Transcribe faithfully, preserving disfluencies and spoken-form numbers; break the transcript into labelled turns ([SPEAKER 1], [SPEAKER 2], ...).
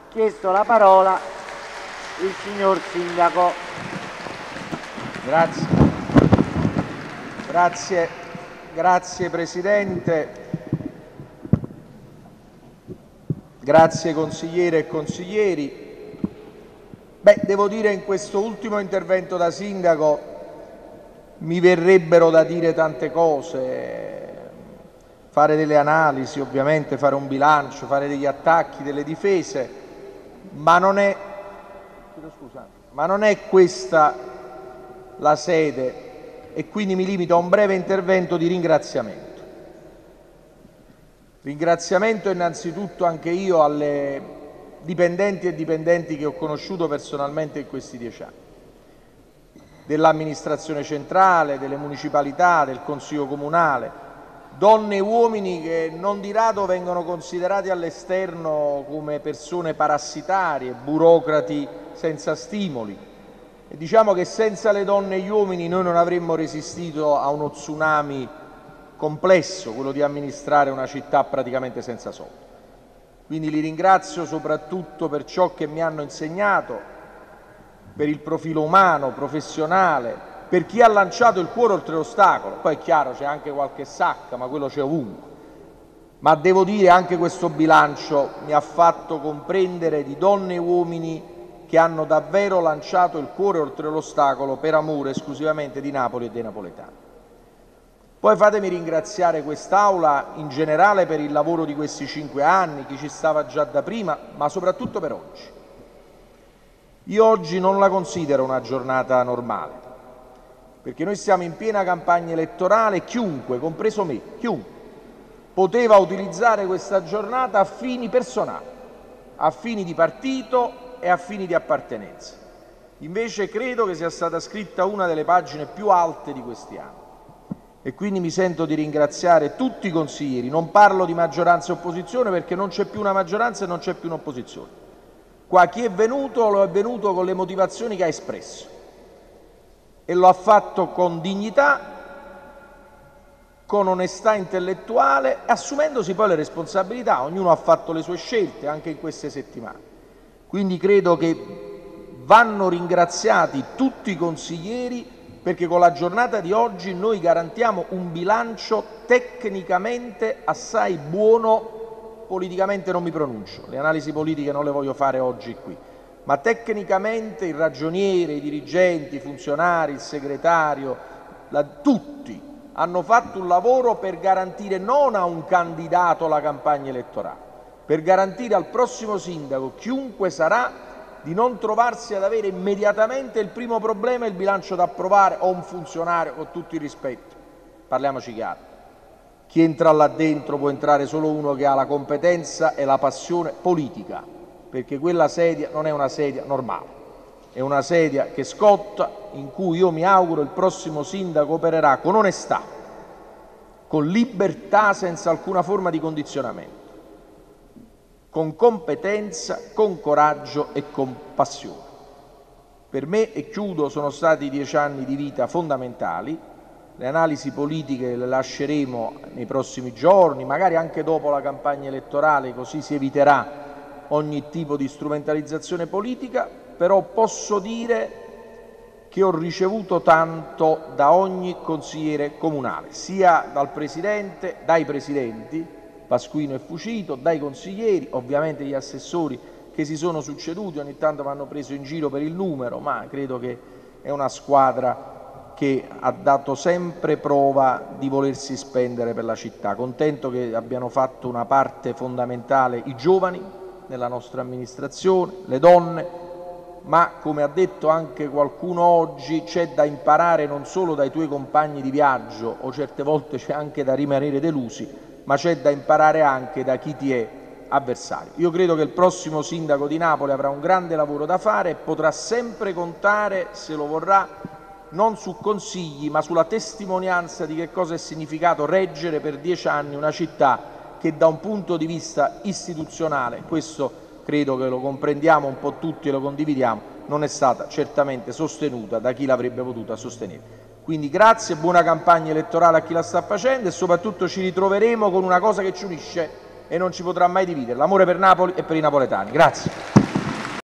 [SPEAKER 1] chiesto la parola il signor Sindaco.
[SPEAKER 2] Grazie. Grazie, grazie Presidente. Grazie consigliere e consiglieri. Beh, devo dire in questo ultimo intervento da Sindaco mi verrebbero da dire tante cose, fare delle analisi, ovviamente fare un bilancio, fare degli attacchi, delle difese, ma non è, scusa, ma non è questa la sede e quindi mi limito a un breve intervento di ringraziamento. Ringraziamento innanzitutto anche io alle dipendenti e dipendenti che ho conosciuto personalmente in questi dieci anni, dell'amministrazione centrale, delle municipalità, del Consiglio comunale, donne e uomini che non di rado vengono considerati all'esterno come persone parassitarie, burocrati senza stimoli. E diciamo che senza le donne e gli uomini noi non avremmo resistito a uno tsunami complesso, quello di amministrare una città praticamente senza soldi. Quindi li ringrazio soprattutto per ciò che mi hanno insegnato, per il profilo umano, professionale, per chi ha lanciato il cuore oltre l'ostacolo. Poi è chiaro, c'è anche qualche sacca, ma quello c'è ovunque. Ma devo dire anche questo bilancio mi ha fatto comprendere di donne e uomini che hanno davvero lanciato il cuore oltre l'ostacolo per amore esclusivamente di Napoli e dei napoletani. Poi fatemi ringraziare quest'Aula in generale per il lavoro di questi cinque anni, chi ci stava già da prima, ma soprattutto per oggi. Io oggi non la considero una giornata normale, perché noi siamo in piena campagna elettorale e chiunque, compreso me, chiunque, poteva utilizzare questa giornata a fini personali, a fini di partito e a fini di appartenenza. Invece credo che sia stata scritta una delle pagine più alte di questi anni. E quindi mi sento di ringraziare tutti i consiglieri, non parlo di maggioranza e opposizione perché non c'è più una maggioranza e non c'è più un'opposizione. Qua chi è venuto lo è venuto con le motivazioni che ha espresso e lo ha fatto con dignità, con onestà intellettuale, assumendosi poi le responsabilità. Ognuno ha fatto le sue scelte anche in queste settimane. Quindi credo che vanno ringraziati tutti i consiglieri perché con la giornata di oggi noi garantiamo un bilancio tecnicamente assai buono, politicamente non mi pronuncio, le analisi politiche non le voglio fare oggi qui, ma tecnicamente il ragioniere, i dirigenti, i funzionari, il segretario, la, tutti hanno fatto un lavoro per garantire non a un candidato la campagna elettorale, per garantire al prossimo sindaco, chiunque sarà, di non trovarsi ad avere immediatamente il primo problema il bilancio da approvare o un funzionario, con tutto il rispetto, parliamoci chiaro, chi entra là dentro può entrare solo uno che ha la competenza e la passione politica, perché quella sedia non è una sedia normale, è una sedia che scotta, in cui io mi auguro il prossimo sindaco opererà con onestà, con libertà senza alcuna forma di condizionamento, con competenza, con coraggio e con passione. Per me, e chiudo, sono stati dieci anni di vita fondamentali, le analisi politiche le lasceremo nei prossimi giorni, magari anche dopo la campagna elettorale, così si eviterà ogni tipo di strumentalizzazione politica, però posso dire che ho ricevuto tanto da ogni consigliere comunale, sia dal Presidente, dai Presidenti, Pasquino e Fucito, dai consiglieri, ovviamente gli assessori che si sono succeduti, ogni tanto mi hanno preso in giro per il numero, ma credo che è una squadra che ha dato sempre prova di volersi spendere per la città. Contento che abbiano fatto una parte fondamentale i giovani nella nostra amministrazione, le donne, ma come ha detto anche qualcuno oggi c'è da imparare non solo dai tuoi compagni di viaggio o certe volte c'è anche da rimanere delusi, ma c'è da imparare anche da chi ti è avversario. Io credo che il prossimo sindaco di Napoli avrà un grande lavoro da fare e potrà sempre contare, se lo vorrà, non su consigli, ma sulla testimonianza di che cosa è significato reggere per dieci anni una città che da un punto di vista istituzionale, questo credo che lo comprendiamo un po' tutti e lo condividiamo, non è stata certamente sostenuta da chi l'avrebbe potuta sostenere. Quindi grazie, buona campagna elettorale a chi la sta facendo e soprattutto ci ritroveremo con una cosa che ci unisce, e non ci potrà mai dividere. L'amore per Napoli e per i napoletani. Grazie.